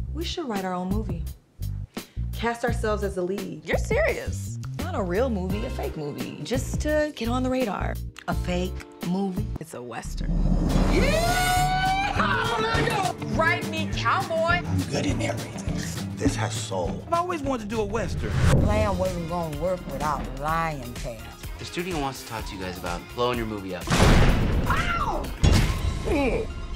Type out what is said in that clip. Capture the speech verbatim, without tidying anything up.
We should write our own movie. Cast ourselves as the lead. You're serious? Not a real movie, a fake movie. Just to get on the radar. A fake movie? It's a Western. Yeah! Oh, right me, cowboy. I'm good in everything. This has soul. I've always wanted to do a Western. Plan wasn't gonna work without lying past. The studio wants to talk to you guys about blowing your movie up. Ow!